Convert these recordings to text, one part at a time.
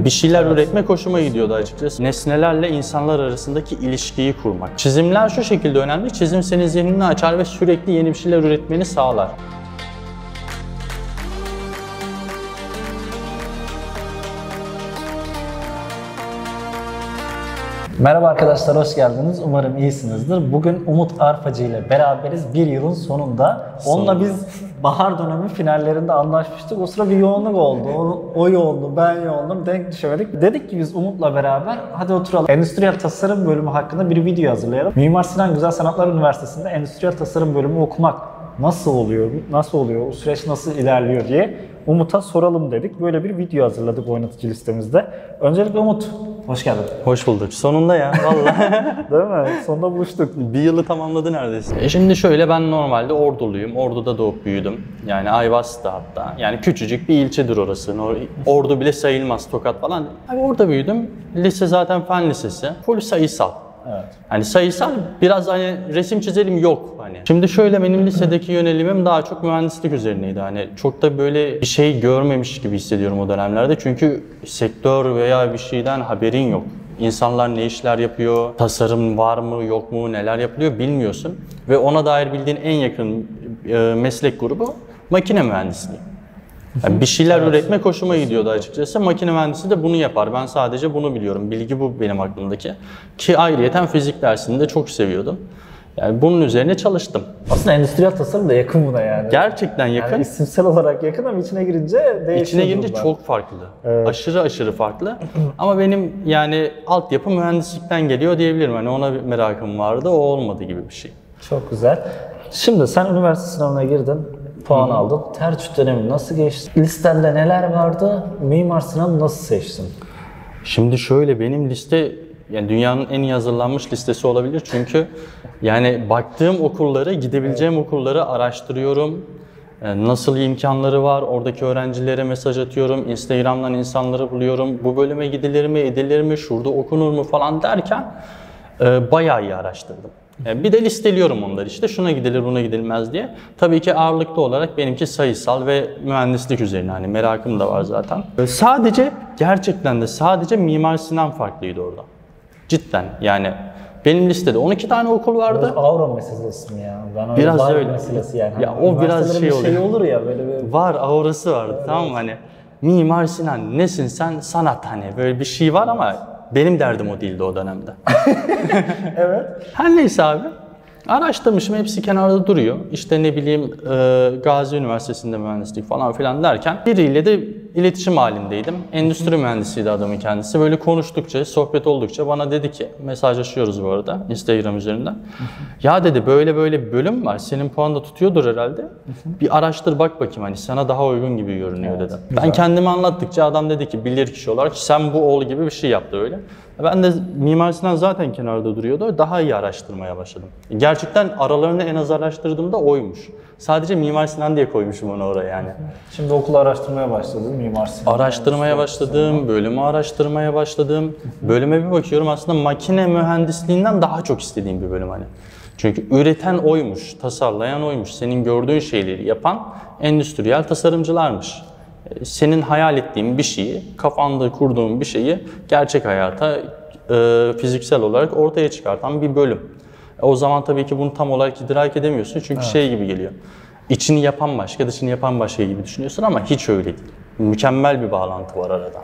Yani bir şeyler üretmek hoşuma gidiyordu açıkçası. Nesnelerle insanlar arasındaki ilişkiyi kurmak. Çizimler şu şekilde önemli. Çizim senin zihnini açar ve sürekli yeni bir şeyler üretmeni sağlar. Merhaba arkadaşlar, hoş geldiniz. Umarım iyisinizdir. Bugün Umut Arpacı ile beraberiz. Bir yılın sonunda. Onunla biz bahar dönemi finallerinde anlaşmıştık. O sıra bir yoğunluk oldu. O yoğundu, ben yoğundum. Denk düşemedik. Dedik ki biz Umut'la beraber hadi oturalım. Endüstriyel tasarım bölümü hakkında bir video hazırlayalım. Mimar Sinan Güzel Sanatlar Üniversitesi'nde endüstriyel tasarım bölümü okumak nasıl oluyor, o süreç nasıl ilerliyor diye Umut'a soralım dedik. Böyle bir video hazırladık oynatıcı listemizde. Öncelikle Umut, hoş geldin. Hoş bulduk. Sonunda ya vallahi. Değil mi? Sonunda buluştuk. Bir yılı tamamladı neredeyse. Şimdi şöyle, ben normalde Orduluyum. Ordu'da doğup büyüdüm. Yani Ayvaz'da hatta. Yani küçücük bir ilçedir orası. Ordu bile sayılmaz, Tokat falan. Yani orada büyüdüm. Lise zaten fen lisesi. Full sayısal. Evet. Hani sayısal biraz hani resim çizelim yok hani. Şimdi şöyle, benim lisedeki yönelimim daha çok mühendislik üzerineydi. Hani çok da böyle bir şey görmemiş gibi hissediyorum o dönemlerde. Çünkü sektör veya bir şeyden haberin yok. İnsanlar ne işler yapıyor, tasarım var mı yok mu, neler yapılıyor bilmiyorsun. Ve ona dair bildiğin en yakın meslek grubu makine mühendisliği. Yani bir şeyler üretmek hoşuma gidiyordu açıkçası. Makine mühendisi de bunu yapar. Ben sadece bunu biliyorum. Bilgi bu benim aklımdaki. Ki ayrıyeten fizik dersini de çok seviyordum. Yani bunun üzerine çalıştım. Aslında endüstriyel tasarım da yakın buna yani. Gerçekten yakın. Yani isimsel olarak yakın ama içine girince değişiyor. İçine girince çok farklı. Evet. Aşırı farklı. Ama benim yani altyapı mühendislikten geliyor diyebilirim. Hani ona bir merakım vardı, o olmadı gibi bir şey. Çok güzel. Şimdi sen üniversite sınavına girdin. Puan aldın. Tercih dönemi nasıl geçti? Listende neler vardı? Mimar Sinan'ı nasıl seçtin? Şimdi şöyle, benim liste yani dünyanın en iyi hazırlanmış listesi olabilir. Çünkü yani baktığım okulları, gidebileceğim okulları araştırıyorum. Nasıl imkanları var? Oradaki öğrencilere mesaj atıyorum. Instagram'dan insanları buluyorum. Bu bölüme gidilir mi, edilir mi, şurada okunur mu falan derken bayağı iyi araştırdım. Bir de listeliyorum onları, işte şuna gidilir buna gidilmez diye. Tabii ki ağırlıklı olarak benimki sayısal ve mühendislik üzerine, hani merakım da var zaten. Gerçekten de sadece Mimar Sinan farklıydı orada. Cidden yani benim listede 12 tane okul vardı. Biraz aura meselesi mi ya? Ben biraz öyle. Meselesi yani. Ya o biraz şey olur ya böyle bir... Var, aurası vardı, evet. Tamam mı? Hani Mimar Sinan nesin sen, sanat, hani böyle bir şey var ama benim derdim o değildi o dönemde. Evet. Her neyse abi. Araştırmışım, hepsi kenarda duruyor. İşte ne bileyim Gazi Üniversitesi'nde mühendislik falan filan derken biriyle de iletişim halindeydim. Endüstri mühendisiydi adamın kendisi. Böyle konuştukça, sohbet oldukça bana dedi ki, mesajlaşıyoruz bu arada Instagram üzerinden. Ya dedi, böyle bir bölüm var. Senin puan da tutuyordur herhalde. Bir araştır bak bakayım, hani sana daha uygun gibi görünüyor dedi. Ben kendimi anlattıkça adam dedi ki, bilirkişi olarak sen bu ol gibi bir şey yaptı öyle. Ben de Mimar Sinan zaten kenarda duruyordu. Daha iyi araştırmaya başladım. Gerçekten aralarını en az araştırdığımda oymuş. Sadece Mimar Sinan diye koymuşum onu oraya yani. Şimdi okulu araştırmaya başladın, Mimar Sinan. Araştırmaya başladım, bölümü araştırmaya başladım. Bölüme bir bakıyorum, aslında makine mühendisliğinden daha çok istediğim bir bölüm hani. Çünkü üreten oymuş, tasarlayan oymuş, senin gördüğün şeyleri yapan endüstriyel tasarımcılarmış. Senin hayal ettiğin bir şeyi, kafanda kurduğun bir şeyi gerçek hayata fiziksel olarak ortaya çıkartan bir bölüm. O zaman tabii ki bunu tam olarak idrak edemiyorsun çünkü şey gibi geliyor. İçini yapan başka, dışını yapan başka gibi düşünüyorsun ama hiç öyle değil. Mükemmel bir bağlantı var arada.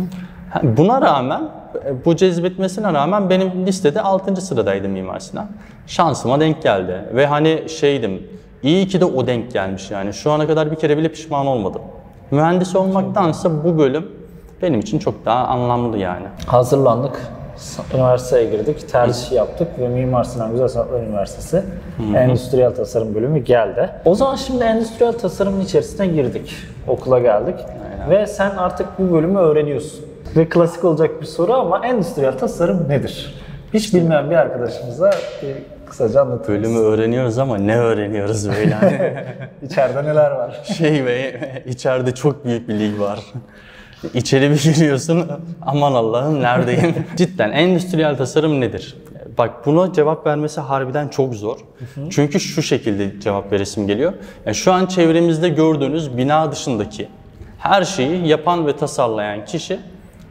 Buna rağmen, bu cezbetmesine rağmen benim listede 6. sıradaydı Mimar Sinan. Şansıma denk geldi ve hani şeydim, iyi ki de o denk gelmiş yani. Şu ana kadar bir kere bile pişman olmadım. Mühendis olmaktansa bu bölüm benim için çok daha anlamlı yani. Hazırlandık, üniversiteye girdik, tercih yaptık ve Mimar Sinan Güzel Sanatlar Üniversitesi Endüstriyel Tasarım bölümü geldi. O zaman şimdi endüstriyel tasarımın içerisine girdik, okula geldik. Aynen. Ve sen artık bu bölümü öğreniyorsun. Ve klasik olacak bir soru ama endüstriyel tasarım nedir? Hiç bilmeyen bir arkadaşımıza kısaca anlatırız. Bölümü öğreniyoruz ama ne öğreniyoruz böyle? İçeride neler var? İçeride çok büyük bir lig var. İçeri bir giriyorsun, aman Allah'ım neredeyim? Cidden endüstriyel tasarım nedir? Bak, buna cevap vermesi harbiden çok zor. Çünkü şu şekilde cevap veresim geliyor. Yani şu an çevremizde gördüğünüz bina dışındaki her şeyi yapan ve tasarlayan kişi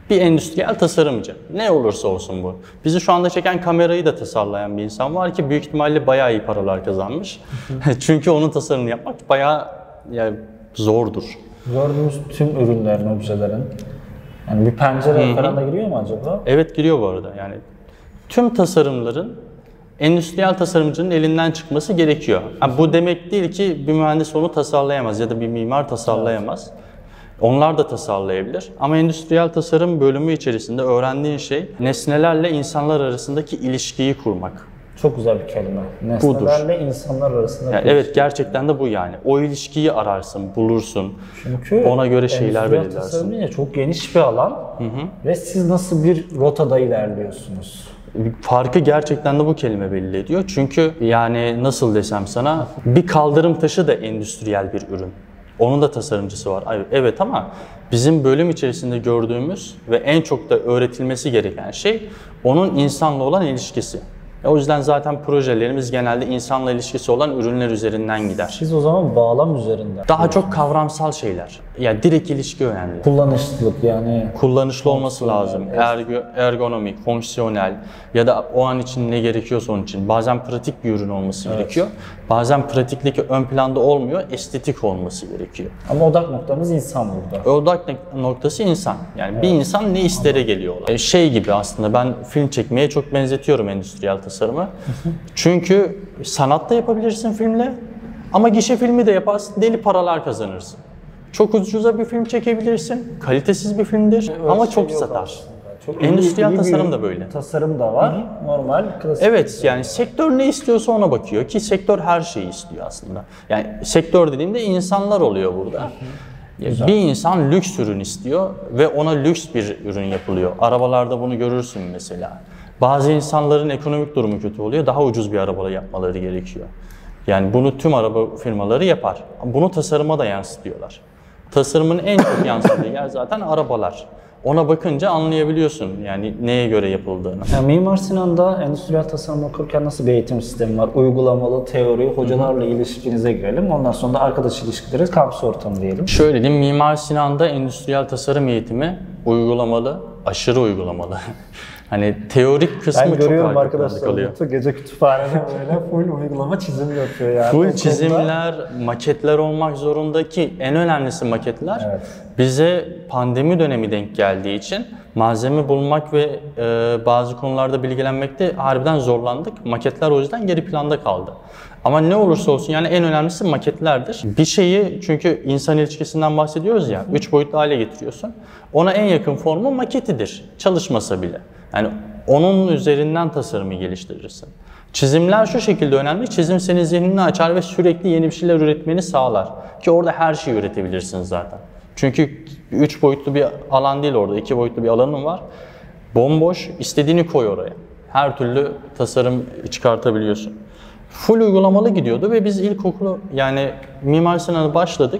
Bir endüstriyel tasarımcı. Ne olursa olsun bu. Bizi şu anda çeken kamerayı da tasarlayan bir insan var ki büyük ihtimalle bayağı iyi paralar kazanmış. Çünkü onun tasarımını yapmak bayağı yani zordur. Gördüğümüz tüm ürünlerin, objelerin, yani bir pencere falan da giriyor mu acaba? Evet, giriyor bu arada. Yani tüm tasarımların endüstriyel tasarımcının elinden çıkması gerekiyor. Yani bu demek değil ki bir mühendis onu tasarlayamaz ya da bir mimar tasarlayamaz. Onlar da tasarlayabilir. Ama endüstriyel tasarım bölümü içerisinde öğrendiğin şey nesnelerle insanlar arasındaki ilişkiyi kurmak. Çok güzel bir kelime. Nesnelerle insanlar arasında. Yani evet, gerçekten de bu yani. O ilişkiyi ararsın, bulursun. Çünkü ona göre şeyler endüstriyel belirlersin. tasarım deyince çok geniş bir alan ve siz nasıl bir rotada ilerliyorsunuz? Farkı gerçekten de bu kelime belli ediyor. Çünkü yani nasıl desem sana, bir kaldırım taşı da endüstriyel bir ürün. Onun da tasarımcısı var. Evet, ama bizim bölüm içerisinde gördüğümüz ve en çok da öğretilmesi gereken şey onun insanla olan ilişkisi. O yüzden zaten projelerimiz genelde insanla ilişkisi olan ürünler üzerinden gider. Siz o zaman bağlam üzerinden. Daha çok kavramsal şeyler. Yani direkt ilişki önemli. Kullanışlılık yani. Kullanışlı olması lazım. Ergonomik, fonksiyonel ya da o an için ne gerekiyorsa onun için. Bazen pratik bir ürün olması gerekiyor. Bazen pratiklik ön planda olmuyor, estetik olması gerekiyor. Ama odak noktamız insan burada. Odak noktası insan. Yani bir insan ne istere geliyor olan. Şey gibi aslında, ben film çekmeye çok benzetiyorum endüstriyel tasarımı. Çünkü sanatta yapabilirsin filmle ama gişe filmi de yaparsın, deli paralar kazanırsın. Çok ucuza bir film çekebilirsin, kalitesiz bir filmdir ama çok satar. Çok Endüstriyel iyi tasarım bir da böyle. Tasarım da var. Normal, klasik. Evet, yani sektör ne istiyorsa ona bakıyor ki sektör her şeyi istiyor aslında. Yani sektör dediğimde insanlar oluyor burada. Bir insan lüks ürün istiyor ve ona lüks bir ürün yapılıyor. Arabalarda bunu görürsün mesela. Bazı insanların ekonomik durumu kötü oluyor, daha ucuz bir araba yapmaları gerekiyor. Yani bunu tüm araba firmaları yapar. Bunu tasarıma da yansıtıyorlar. Tasarımın en çok yansıdığı yer zaten arabalar. Ona bakınca anlayabiliyorsun yani neye göre yapıldığını. Yani Mimar Sinan'da endüstriyel tasarım okurken nasıl bir eğitim sistemi var? Uygulamalı, teori, hocalarla ilişkinize girelim. Ondan sonra da arkadaş ilişkileri, kampüs ortamı diyelim. Şöyle diyeyim, Mimar Sinan'da endüstriyel tasarım eğitimi uygulamalı, aşırı uygulamalı. Hani teorik kısmı Ben çok görüyorum arka planda arkadaşlar, kalıyor. gece kütüphanede böyle full uygulama çizim yapıyor yani. Full Okulda. çizimler, maketler olmak zorunda ki en önemlisi maketler. Evet. Bize pandemi dönemi denk geldiği için malzeme bulmak ve bazı konularda bilgilenmekte harbiden zorlandık. Maketler o yüzden geri planda kaldı. Ama ne olursa olsun yani en önemlisi maketlerdir. Bir şeyi, çünkü insan ilişkisinden bahsediyoruz ya, 3 boyutlu hale getiriyorsun. Ona en yakın formu maketidir, çalışmasa bile. Yani onun üzerinden tasarımı geliştirirsin. Çizimler şu şekilde önemli. Çizim senin zihnini açar ve sürekli yeni bir şeyler üretmeni sağlar. Ki orada her şeyi üretebilirsin zaten. Çünkü 3 boyutlu bir alan değil orada, 2 boyutlu bir alanın var. Bomboş, istediğini koy oraya. Her türlü tasarım çıkartabiliyorsun. Full uygulamalı gidiyordu ve biz ilkokulu, yani Mimar Sinan'a başladık,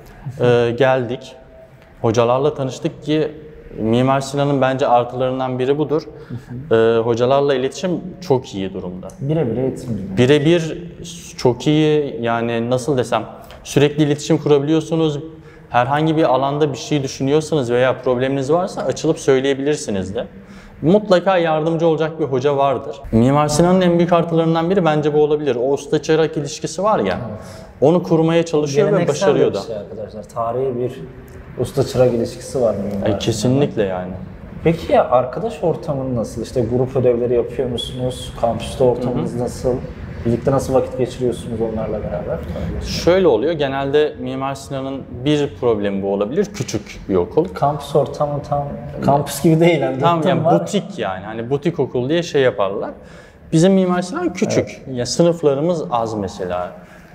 geldik. Hocalarla tanıştık ki Mimar Sinan'ın bence artılarından biri budur. Hocalarla iletişim çok iyi durumda. Birebir eğitim gibi. Birebir çok iyi, yani nasıl desem, sürekli iletişim kurabiliyorsunuz. Herhangi bir alanda bir şey düşünüyorsanız veya probleminiz varsa açılıp söyleyebilirsiniz de. Mutlaka yardımcı olacak bir hoca vardır. Mimar Sinan'ın en büyük artılarından biri bence bu olabilir. O usta-çırak ilişkisi var ya, onu kurmaya çalışıyor ve başarıyor da. Şey arkadaşlar, tarihi bir usta-çırak ilişkisi var mimar. Kesinlikle yani. Peki ya arkadaş ortamın nasıl? İşte grup ödevleri yapıyor musunuz? Kampüste ortamınız nasıl? Birlikte nasıl vakit geçiriyorsunuz onlarla beraber? Şöyle oluyor, genelde Mimar Sinan'ın bir problemi bu olabilir, küçük bir okul. Kampüs ortamı tam kampüs gibi değil. Yani tam yani butik, yani hani butik okul diye şey yaparlar. Bizim Mimar Sinan küçük, ya sınıflarımız az mesela.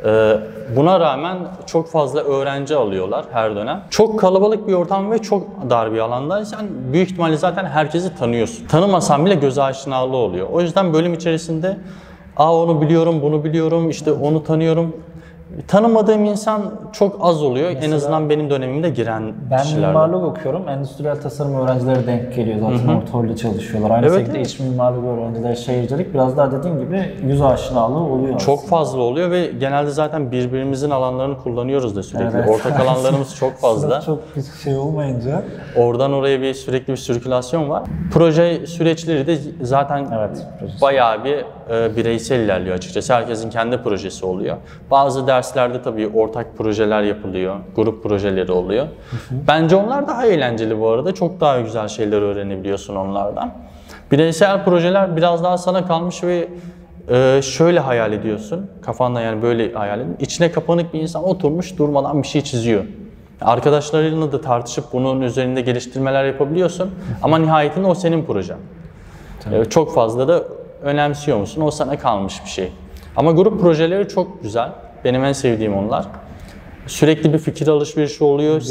Buna rağmen çok fazla öğrenci alıyorlar her dönem. Çok kalabalık bir ortam ve çok dar bir alanda. Sen büyük ihtimalle zaten herkesi tanıyorsun. Tanımasan bile göz aşinalığı oluyor. O yüzden bölüm içerisinde onu biliyorum, bunu biliyorum, işte onu tanıyorum. Tanımadığım insan çok az oluyor. Mesela, en azından benim dönemimde giren ben kişilerde. mimarlık okuyorum. Endüstriyel tasarım öğrencileri denk geliyor zaten. Orta çalışıyorlar. Aynı şekilde iç mimarlık öğrencileri, şehircilik biraz daha dediğin gibi yüz aşinalığı oluyor Çok aslında. fazla oluyor ve genelde zaten birbirimizin alanlarını kullanıyoruz da sürekli. Evet. Ortak alanlarımız çok fazla. Çok bir şey olmayınca. Oradan oraya sürekli bir sirkülasyon var. Proje süreçleri de zaten bayağı bir bireysel ilerliyor açıkçası. Herkesin kendi projesi oluyor. Bazı derslerde tabii ortak projeler yapılıyor, grup projeleri oluyor. Bence onlar daha eğlenceli bu arada. Çok daha güzel şeyler öğrenebiliyorsun onlardan. Bireysel projeler biraz daha sana kalmış ve şöyle hayal ediyorsun. Kafanda yani böyle hayal edin. İçine kapanık bir insan oturmuş durmadan bir şey çiziyor. Arkadaşlarıyla da tartışıp bunun üzerinde geliştirmeler yapabiliyorsun. Ama nihayetinde o senin projen. Çok fazla da önemsiyor musun? O sana kalmış bir şey. Ama grup projeleri çok güzel. Benim en sevdiğim onlar. Sürekli bir fikir alışverişi oluyor.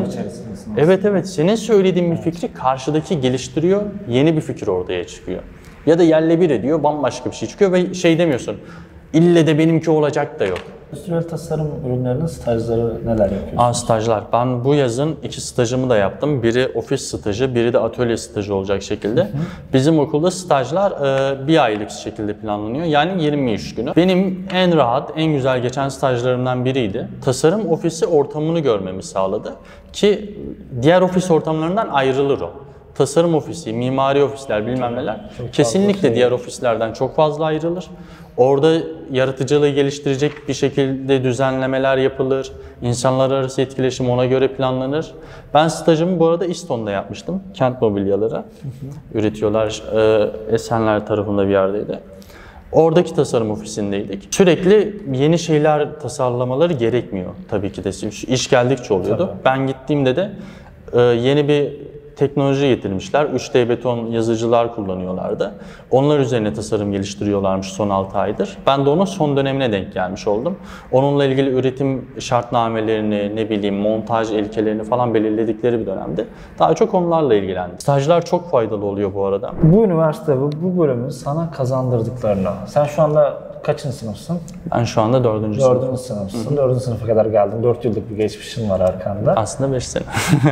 Evet, senin söylediğin bir fikri karşıdaki geliştiriyor. Yeni bir fikir ortaya çıkıyor. Ya da yerle bir ediyor, bambaşka bir şey çıkıyor ve şey demiyorsun. İlle de benimki olacak da yok. Endüstriyel tasarım ürünlerinin stajları neler yapıyorsunuz? Stajlar. Ben bu yazın 2 stajımı da yaptım. Biri ofis stajı, biri de atölye stajı olacak şekilde. Bizim okulda stajlar 1 aylık şekilde planlanıyor. Yani 23 günü. Benim en rahat, en güzel geçen stajlarımdan biriydi. Tasarım ofisi ortamını görmemi sağladı. Ki diğer ofis ortamlarından ayrılır o. Tasarım ofisi, mimari ofisler bilmem neler kesinlikle diğer ofislerden çok fazla ayrılır. Orada yaratıcılığı geliştirecek bir şekilde düzenlemeler yapılır. İnsanlar arası etkileşim ona göre planlanır. Ben stajımı bu arada İston'da yapmıştım. Kent mobilyaları üretiyorlar. Esenler tarafında bir yerdeydi. Oradaki tasarım ofisindeydik. Sürekli yeni şeyler tasarlamaları gerekmiyor tabii ki de. İş geldikçe oluyordu. Tabii. Ben gittiğimde de yeni bir teknoloji getirmişler. 3D beton yazıcılar kullanıyorlardı. Onlar üzerine tasarım geliştiriyorlarmış son 6 aydır. Ben de onun son dönemine denk gelmiş oldum. Onunla ilgili üretim şartnamelerini, montaj ilkelerini falan belirledikleri bir dönemde. Daha çok onlarla ilgilendim. Stajlar çok faydalı oluyor bu arada. Bu üniversite ve bu bölümün sana kazandırdıklarına, sen şu anda kaçıncı sınıfsın? Ben şu anda 4. sınıfım. 4. sınıfsın. 4. sınıfa kadar geldin. 4 yıllık bir geçmişin var arkanda. Aslında 5 sene.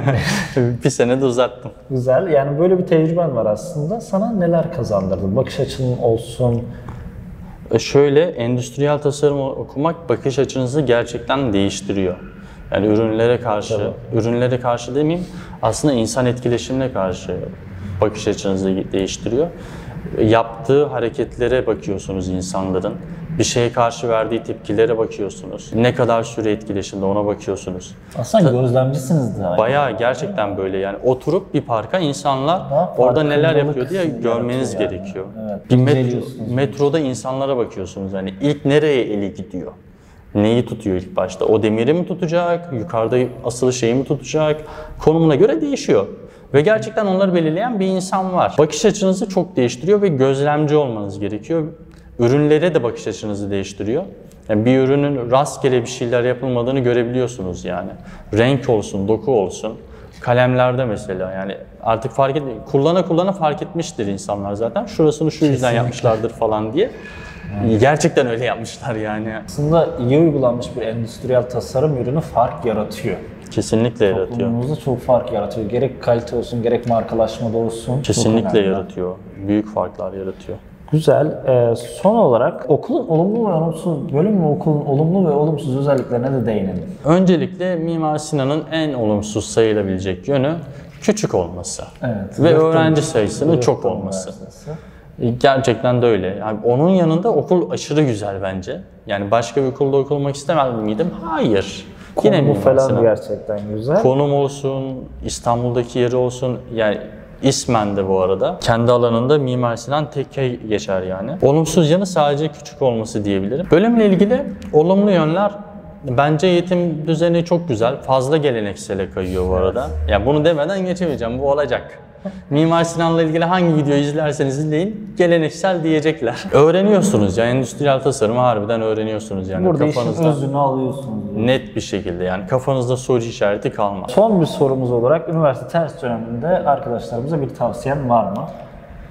Bir sene de uzattım. Güzel. Yani böyle bir tecrüben var aslında. Sana neler kazandırdı? Bakış açın olsun. Şöyle, endüstriyel tasarım okumak bakış açınızı gerçekten değiştiriyor. Yani ürünlere karşı demeyeyim, aslında insan etkileşimine karşı bakış açınızı değiştiriyor. Yaptığı hareketlere bakıyorsunuz insanların. Bir şeye karşı verdiği tepkilere bakıyorsunuz. Ne kadar süre etkileşimde ona bakıyorsunuz. Aslında gözlemcisiniz de. Bayağı gerçekten böyle yani oturup bir parka insanlar orada neler yapıyor diye görmeniz gerekiyor. Evet, bir metroda insanlara bakıyorsunuz. Hani ilk nereye eli gidiyor? Neyi tutuyor ilk başta? O demiri mi tutacak? Yukarıda asılı şeyi mi tutacak? Konumuna göre değişiyor. Ve gerçekten onları belirleyen bir insan var. Bakış açınızı çok değiştiriyor ve gözlemci olmanız gerekiyor. Ürünlere de bakış açınızı değiştiriyor. Yani bir ürünün rastgele bir şeyler yapılmadığını görebiliyorsunuz yani. Renk olsun, doku olsun. Kalemlerde mesela yani artık kullana fark etmiştir insanlar zaten. Şurasını şu yüzden yapmışlardır falan diye. Gerçekten öyle yapmışlar yani. Aslında iyi uygulanmış bir endüstriyel tasarım ürünü fark yaratıyor. Kesinlikle yaratıyor. Toplumumuzda çok fark yaratıyor. Gerek kalite olsun, gerek markalaşmada olsun. Kesinlikle yaratıyor. Büyük farklar yaratıyor. Güzel. Son olarak okulun olumlu ve olumsuz, okulun olumlu ve olumsuz özelliklerine de değinelim. Öncelikle Mimar Sinan'ın en olumsuz sayılabilecek yönü küçük olması. Evet. Ve öğrenci sayısının çok olması. Gerçekten de öyle. Yani onun yanında okul aşırı güzel bence. Yani başka bir okulda okumak istemez miydim? Hayır. Konumu falan gerçekten güzel. Konum olsun, İstanbul'daki yeri olsun. Yani İsmen de bu arada. Kendi alanında Mimar Sinan tekke geçer yani. Olumsuz yanı sadece küçük olması diyebilirim. Bölümle ilgili olumlu yönler bence eğitim düzeni çok güzel. Fazla geleneksele kayıyor bu arada. Yani bunu demeden geçemeyeceğim. Bu olacak. Mimar Sinan'la ilgili hangi videoyu izlerseniz izleyin geleneksel diyecekler. Öğreniyorsunuz ya endüstriyel tasarımı harbiden öğreniyorsunuz yani. Burada işin özünü alıyorsunuz. Net bir şekilde yani kafanızda soru işareti kalmaz. Son bir sorumuz olarak üniversite ters döneminde arkadaşlarımıza bir tavsiyen var mı?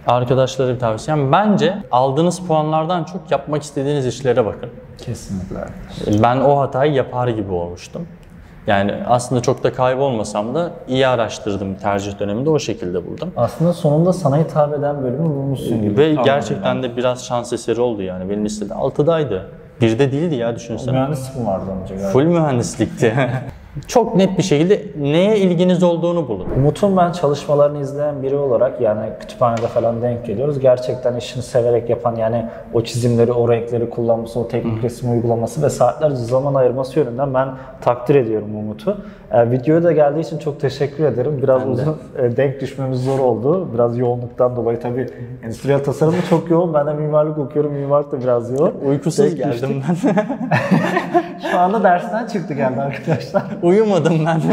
Arkadaşlara bir tavsiyem, bence aldığınız puanlardan çok yapmak istediğiniz işlere bakın. Kesinlikle. Ben o hatayı yapar gibi olmuştum. Yani aslında çok da kaybolmasam da iyi araştırdım, tercih döneminde o şekilde buldum. Aslında sonunda sana hitap eden bölümü bulmuşsun gibi. Ve gerçekten de biraz şans eseri oldu yani. Benim listede 6'daydı. 1'de değildi ya, düşünsene. Mühendislik mi vardı önce galiba? Full mühendislikti. Çok net bir şekilde neye ilginiz olduğunu bulun. Umut'un ben çalışmalarını izleyen biri olarak, yani kütüphanede falan denk geliyoruz. Gerçekten işini severek yapan, yani o çizimleri, o renkleri kullanması, o teknik resim uygulaması ve saatlerce zaman ayırması yönünden ben takdir ediyorum Umut'u. Videoya da geldiği için çok teşekkür ederim. Biraz uzun denk düşmemiz zor oldu. Biraz yoğunluktan dolayı tabii. Endüstriyel tasarım da çok yoğun. Ben de mimarlık okuyorum. Mimarlık da biraz yoğun. Uykusuz Denk geldim düştük. ben. Şu anda dersten çıktı geldi arkadaşlar. Uyumadım ben.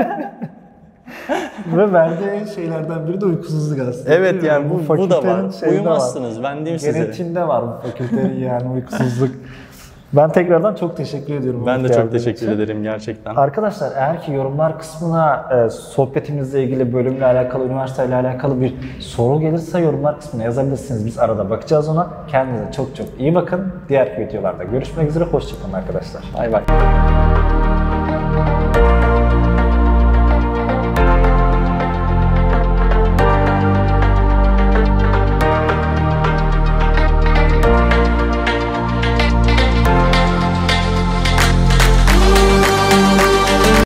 Ve verdiği şeylerden biri de uykusuzluk aslında. Evet, yani bu da fakültenin var. şeyinde Uyumazsınız, ben diyeyim size. Genetiğinde var bu fakültenin yani uykusuzluk. Ben tekrardan çok teşekkür ediyorum. Ben de Umut çok geldiğin teşekkür için. ederim gerçekten. Arkadaşlar, eğer ki yorumlar kısmına sohbetimizle ilgili, bölümle alakalı, üniversiteyle alakalı bir soru gelirse yorumlar kısmına yazabilirsiniz. Biz arada bakacağız ona. Kendinize çok çok iyi bakın. Diğer videolarda görüşmek üzere. Hoşçakalın arkadaşlar. Bay bay.